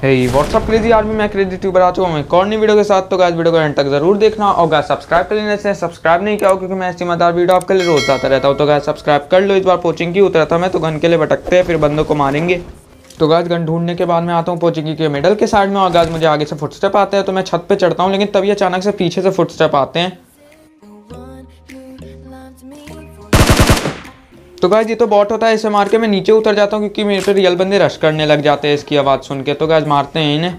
WhatsApp crazy army में crazy tuber आ चुका हूँ एक और नई वीडियो के साथ। तो गाइस वीडियो को एंड तक जरूर देखना और गाइस सब्सक्राइब कर लेने से सब्सक्राइब नहीं किया हो क्योंकि मैं ऐसी मजेदार वीडियो आपके लिए रोज आता रहता हूँ। तो गाइस सब्सक्राइब कर लो। इस बार पोचिंग की उतरा था मैं, तो गन के लिए भटकते हैं फिर बंदों को मारेंगे। तो गाइस गन ढूंढने के बाद मैं आता हूँ पोचिंग के मिडल के साइड में और गाइस मुझे आगे से फुटस्टेप आते हैं तो मैं छत पे चढ़ता हूँ, लेकिन तभी अचानक से पीछे से फुटस्टेप आते हैं। तो गाइस ये तो बॉट होता है, इसे मार के मैं नीचे उतर जाता हूँ क्योंकि मेरे पे रियल बंदे रश करने लग जाते हैं इसकी आवाज़ सुन के। तो गाइस मारते हैं इन्हें।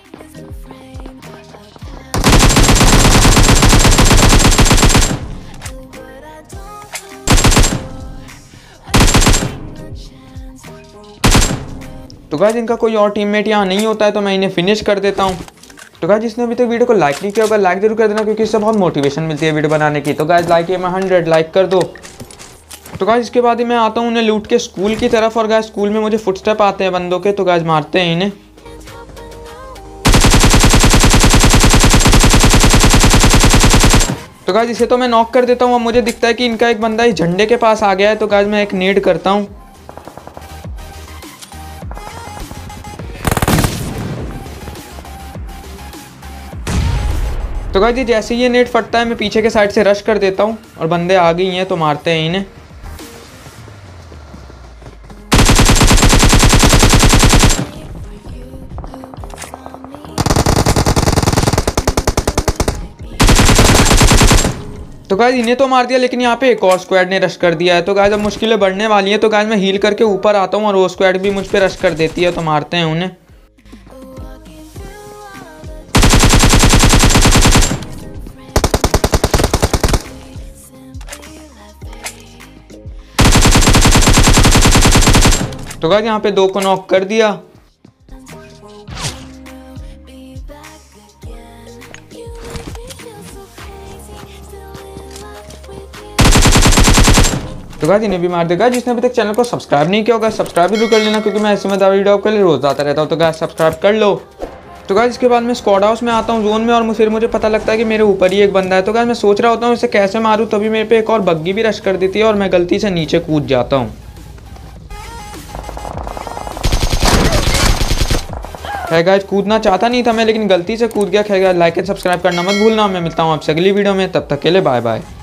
तो गाइस इनका कोई और टीममेट यहाँ नहीं होता है तो मैं इन्हें फिनिश कर देता हूँ। तो गाइस जिसने अभी तक वीडियो को लाइक नहीं किया होगा लाइक जरूर कर देना क्योंकि इससे बहुत मोटिवेशन मिलती है वीडियो बनाने की। तो गाइस लाइक मैं 100 लाइक कर दो। तो गाइस इसके बाद ही मैं आता हूँ उन्हें लूट के स्कूल की तरफ और गाइस स्कूल में मुझे फुटस्टेप आते हैं बंदों के, तो गाइस मारते हैं इन्हें। तो गाइस इसे तो मैं नॉक कर देता हूँ। अब मुझे दिखता है कि इनका एक बंदा इस झंडे के पास आ गया है, तो गाइस मैं एक नेड करता हूँ। तो गाइस जैसे ही ये नेट फटता है मैं पीछे के साइड से रश कर देता हूँ और बंदे आ गई हैं तो मारते हैं इन्हें। तो गाइस इन्हें तो मार दिया, लेकिन यहाँ पे एक और स्क्वाड ने रश कर दिया है। तो गाइस अब मुश्किलें बढ़ने वाली हैं। तो गाइस मैं हील करके ऊपर आता हूँ और वो स्क्वाड भी मुझ पे रश कर देती है, तो मारते हैं उन्हें। तो गाइस यहाँ पे 2 को नॉक कर दिया। तो गाइस इन्हें भी मार देगा। जिसने अभी तक चैनल को सब्सक्राइब नहीं किया होगा सब्सक्राइब जरूर कर लेना क्योंकि मैं ऐसे मजेदार वीडियो आपके लिए रोज आता रहता हूँ। तो गाइस सब्सक्राइब कर लो। तो गाइस इसके बाद मैं स्क्वाड हाउस में आता हूँ जोन में और फिर मुझे पता लगता है कि मेरे ऊपर ही एक बंदा है। तो गाइस मैं सोच रहा होता हूँ इसे कैसे मारूँ, तभी मेरे पे एक और बग्गी भी रश कर देती है और मैं गलती से नीचे कूद जाता हूँ। खैर गाइस कूदना चाहता नहीं था मैं, लेकिन गलती से कूद गया। खैर गाइस लाइक एंड सब्सक्राइब करना मत भूलना। मैं मिलता हूँ आपसे अगली वीडियो में, तब तक के लिए बाय बाय।